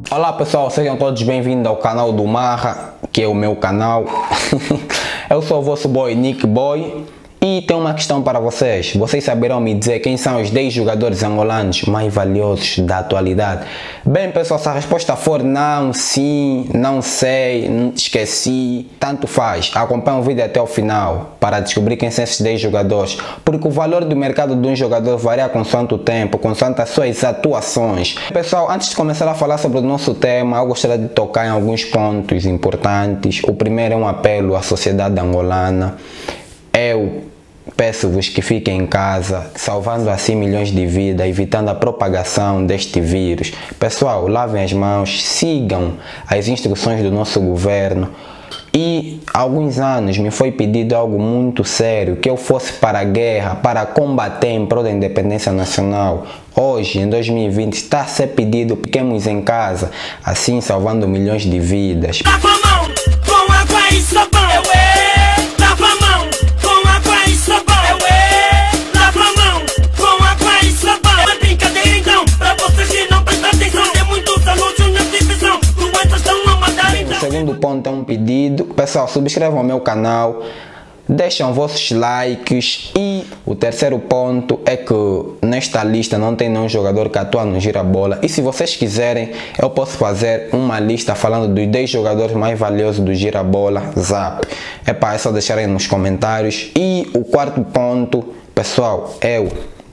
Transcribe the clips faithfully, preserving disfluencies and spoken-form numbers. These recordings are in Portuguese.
Olá pessoal, sejam todos bem-vindos ao canal do Marra, que é o meu canal. Eu sou o vosso boy Nick Boy e tenho uma questão para vocês. Vocês saberão me dizer quem são os dez jogadores angolanos mais valiosos da atualidade? Bem pessoal, se a resposta for não, sim, não sei, esqueci, tanto faz. Acompanhe o vídeo até o final para descobrir quem são esses dez jogadores, porque o valor do mercado de um jogador varia consoante o tempo, consoante as suas atuações. Pessoal, antes de começar a falar sobre o nosso tema, eu gostaria de tocar em alguns pontos importantes. O primeiro é um apelo à sociedade angolana. Eu peço-vos que fiquem em casa, salvando assim milhões de vidas, evitando a propagação deste vírus. Pessoal, lavem as mãos, sigam as instruções do nosso governo. E há alguns anos me foi pedido algo muito sério, que eu fosse para a guerra, para combater em prol da independência nacional. Hoje, em dois mil e vinte, está a ser pedido fiquemos em casa, assim salvando milhões de vidas. Lava a mão com água e sabão. Lava a mão com água e sabão. Lava a mão com água e sabão. É brincadeira então, pra vocês que não prestam atenção. É muito saúde na divisão, doenças estão a matar então. O segundo ponto é um pedido. Pessoal, subscrevam o meu canal, deixam vossos likes. E o terceiro ponto é que nesta lista não tem nenhum jogador que atua no Girabola. E se vocês quiserem, eu posso fazer uma lista falando dos dez jogadores mais valiosos do Girabola Zap. É para é só deixarem nos comentários. E o quarto ponto, pessoal, eu,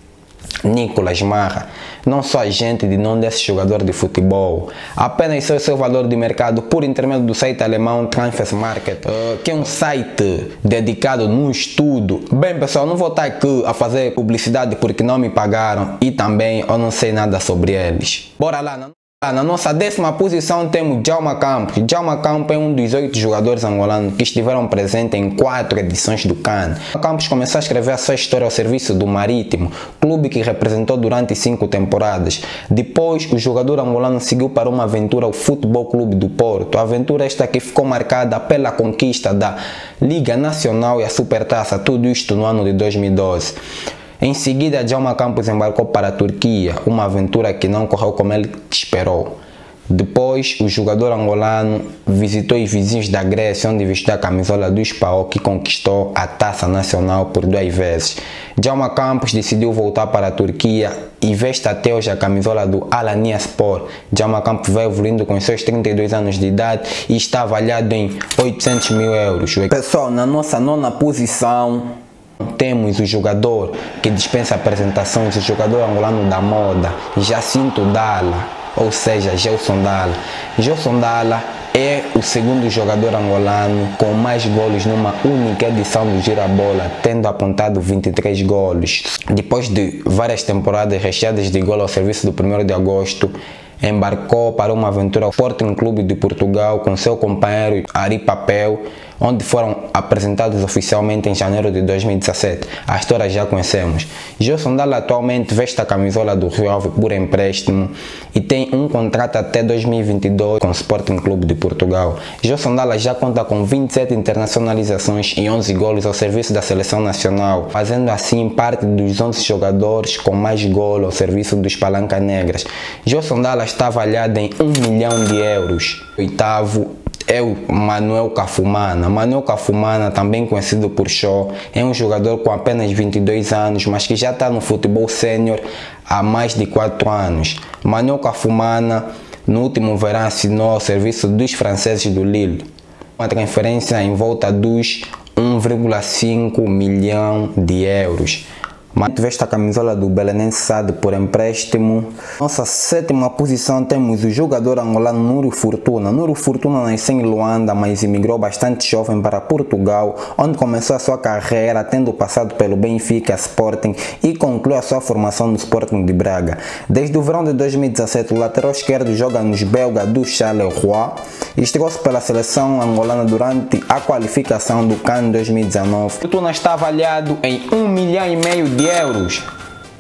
Nicolas Marra, não sou agente de não desse jogador de futebol, apenas sei o seu valor de mercado por intermédio do site alemão Transfermarkt, uh, que é um site dedicado no estudo. Bem pessoal, não vou estar aqui a fazer publicidade porque não me pagaram e também eu não sei nada sobre eles. Bora lá, não? Na nossa décima posição temos Djalma Campos. Djalma Campos é um dos oito jogadores angolanos que estiveram presentes em quatro edições do CAN. Campos começou a escrever a sua história ao serviço do Marítimo, clube que representou durante cinco temporadas. Depois, o jogador angolano seguiu para uma aventura ao Futebol Clube do Porto. A aventura esta que ficou marcada pela conquista da Liga Nacional e a Supertaça, tudo isto no ano de dois mil e doze. Em seguida, Djalma Campos embarcou para a Turquia, uma aventura que não correu como ele esperou. Depois, o jogador angolano visitou os vizinhos da Grécia, onde vestiu a camisola do Spaok, que conquistou a taça nacional por duas vezes. Djalma Campos decidiu voltar para a Turquia e veste até hoje a camisola do Alanyaspor. Djalma Campos vai evoluindo com seus trinta e dois anos de idade e está avaliado em oitocentos mil euros. Pessoal, na nossa nona posição temos o jogador que dispensa apresentações, o jogador angolano da moda, Jacinto Dala, ou seja, Gelson Dala. Gelson Dala é o segundo jogador angolano com mais golos numa única edição do Girabola, tendo apontado vinte e três golos. Depois de várias temporadas recheadas de golos ao serviço do primeiro de agosto, embarcou para uma aventura ao Sporting Clube de Portugal com seu companheiro Ari Papel, onde foram apresentados oficialmente em janeiro de dois mil e dezessete. A história já conhecemos. Gelson Dala atualmente veste a camisola do Rio Ave por empréstimo e tem um contrato até dois mil e vinte e dois com o Sporting Clube de Portugal. Gelson Dala já conta com vinte e sete internacionalizações e onze golos ao serviço da seleção nacional, fazendo assim parte dos onze jogadores com mais golos ao serviço dos Palancas Negras. Gelson Dala está avaliado em um milhão de euros. Oitavo é o Manuel Cafumana. Manuel Cafumana, também conhecido por Show, é um jogador com apenas vinte e dois anos, mas que já está no futebol sênior há mais de quatro anos. Manuel Cafumana, no último verão, assinou ao serviço dos franceses do Lille uma transferência em volta dos um vírgula cinco milhão de euros. Mas veste a camisola do Belenenses S A D por empréstimo. Nossa sétima posição temos o jogador angolano Núrio Fortuna. Núrio Fortuna nasceu em Luanda, mas emigrou bastante jovem para Portugal, onde começou a sua carreira tendo passado pelo Benfica, Sporting e concluiu a sua formação no Sporting de Braga. Desde o verão de dois mil e dezessete, o lateral esquerdo joga nos belgas do Charleroi e estreou-se pela seleção angolana durante a qualificação do CAN dois mil e dezenove. Fortuna está avaliado em um milhão e meio de euros.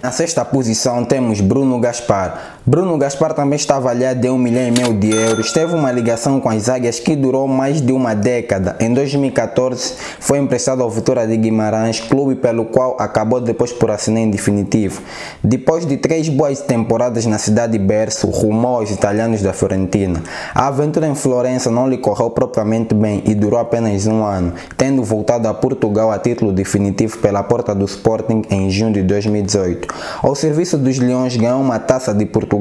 Na sexta posição temos Bruno Gaspar. Bruno Gaspar também está avaliado em um milhão e meio de euros. Teve uma ligação com as Águias que durou mais de uma década. Em dois mil e quatorze foi emprestado ao Vitória de Guimarães, clube pelo qual acabou depois por assinar em definitivo. Depois de três boas temporadas na cidade de berço, rumou aos italianos da Fiorentina. A aventura em Florença não lhe correu propriamente bem e durou apenas um ano, tendo voltado a Portugal a título definitivo pela porta do Sporting em junho de dois mil e dezoito. Ao serviço dos Leões ganhou uma taça de Portugal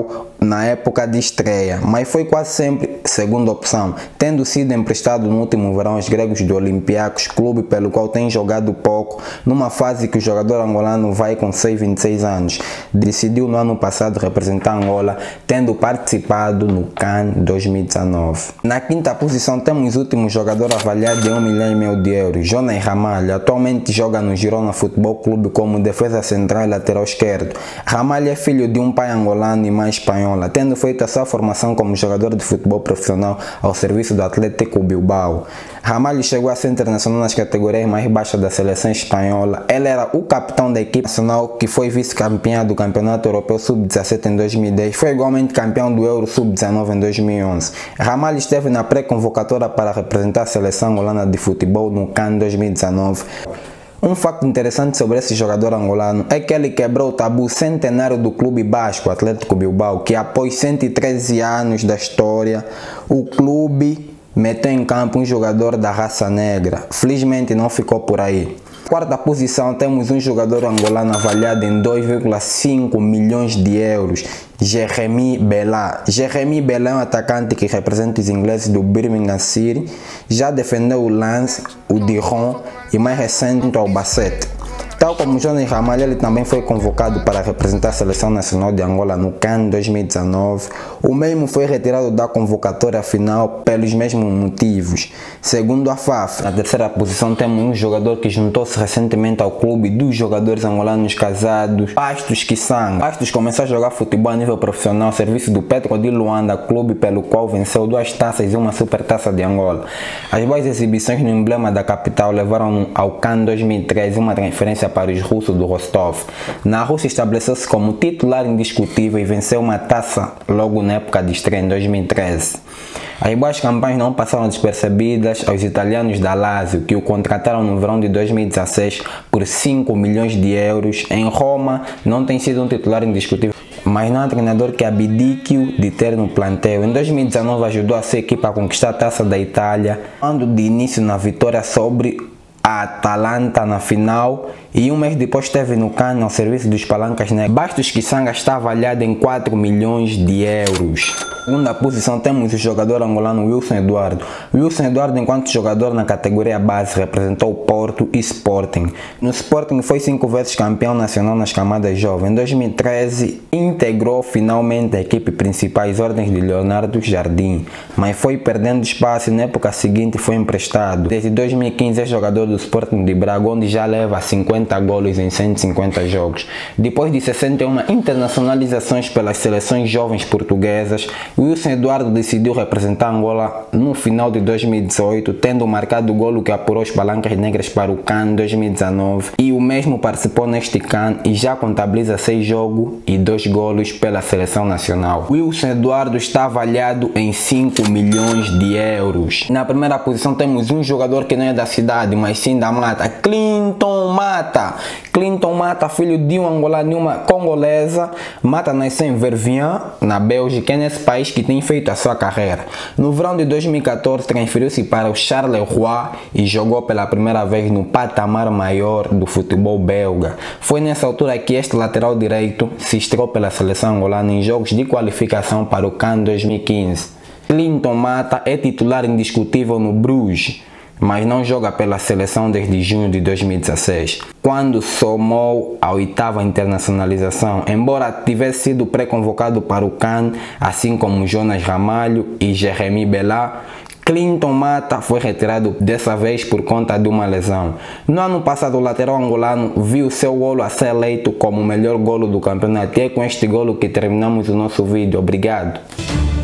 na época de estreia, mas foi quase sempre segunda opção, tendo sido emprestado no último verão aos gregos do Olympiacos, clube pelo qual tem jogado pouco, numa fase que o jogador angolano vai com seus vinte e seis anos. Decidiu no ano passado representar Angola, tendo participado no CAN dois mil e dezenove. Na quinta posição temos o último jogador avaliado em um milhão e meio de euros, Jonas Ramalho. Atualmente joga no Girona Futebol Clube como defesa central e lateral esquerdo. Ramalho é filho de um pai angolano e mãe espanhola, tendo feito a sua formação como jogador de futebol profissional ao serviço do Atlético Bilbao. Ramalho chegou a ser internacional nas categorias mais baixas da seleção espanhola. Ele era o capitão da equipe nacional que foi vice-campeã do Campeonato Europeu sub dezessete em dois mil e dez. Foi igualmente campeão do Euro sub dezenove em dois mil e onze. Ramalho esteve na pré-convocatória para representar a seleção angolana de futebol no CAN dois mil e dezenove. Um facto interessante sobre esse jogador angolano é que ele quebrou o tabu centenário do clube basco, Atlético Bilbao, que após cento e treze anos da história, o clube meteu em campo um jogador da raça negra. Felizmente não ficou por aí. Quarta posição temos um jogador angolano avaliado em dois vírgula cinco milhões de euros, Jeremy Bela. Jeremy Bela é um atacante que representa os ingleses do Birmingham City, já defendeu o Lens, o Dijon e mais recente o Albacete. Tal como Jonas Ramalho, ele também foi convocado para representar a Seleção Nacional de Angola no CAN dois mil e dezenove. O mesmo foi retirado da convocatória final pelos mesmos motivos. Segundo a F A F, na terceira posição temos um jogador que juntou-se recentemente ao clube dos jogadores angolanos casados, Pastos Kisanga. Pastos começou a jogar futebol a nível profissional ao serviço do Petro de Luanda, clube pelo qual venceu duas taças e uma supertaça de Angola. As boas exibições no emblema da capital levaram ao CAN dois mil e treze uma transferência para os russos do Rostov. Na Rússia estabeleceu-se como titular indiscutível e venceu uma taça logo na época de estreia em dois mil e treze. As boas campanhas não passaram despercebidas aos italianos da Lazio, que o contrataram no verão de dois mil e dezesseis por cinco milhões de euros. Em Roma não tem sido um titular indiscutível, mas não há treinador que abdique de ter no plantel. Em dois mil e dezenove ajudou a sua equipa a conquistar a taça da Itália, dando de início na vitória sobre a Atalanta na final, e um mês depois esteve no CAN ao serviço dos Palancas Negras. Pastos Kisanga está avaliado em quatro milhões de euros. Na segunda posição temos o jogador angolano Wilson Eduardo. Wilson Eduardo, enquanto jogador na categoria base, representou o Porto e Sporting. No Sporting foi cinco vezes campeão nacional nas camadas jovens. Em dois mil e treze integrou finalmente a equipe principal, as ordens de Leonardo Jardim, mas foi perdendo espaço e na época seguinte foi emprestado. Desde dois mil e quinze é jogador do Sporting de Braga, onde já leva cinquenta golos em cento e cinquenta jogos. Depois de sessenta e uma internacionalizações pelas seleções jovens portuguesas, Wilson Eduardo decidiu representar Angola no final de dois mil e dezoito, tendo marcado o golo que apurou os Palancas Negras para o CAN dois mil e dezenove, e o mesmo participou neste CAN e já contabiliza seis jogos e dois golos pela seleção nacional. Wilson Eduardo está avaliado em cinco milhões de euros. Na primeira posição temos um jogador que não é da cidade, mas sim da mata, Clinton Mata. Clinton Mata, filho de um angolano e uma congolesa. Mata nasceu em Verviers, na Bélgica, é nesse país que tem feito a sua carreira. No verão de dois mil e quatorze transferiu-se para o Charleroi e jogou pela primeira vez no patamar maior do futebol belga. Foi nessa altura que este lateral direito se estreou pela seleção angolana em jogos de qualificação para o CAN dois mil e quinze. Clinton Mata é titular indiscutível no Bruges, mas não joga pela seleção desde junho de dois mil e dezesseis, quando somou a oitava internacionalização, embora tivesse sido pré-convocado para o CAN, assim como Jonas Ramalho e Jeremy Bela. Clinton Mata foi retirado dessa vez por conta de uma lesão. No ano passado, o lateral angolano viu seu golo a ser eleito como o melhor golo do campeonato, e é com este golo que terminamos o nosso vídeo. Obrigado.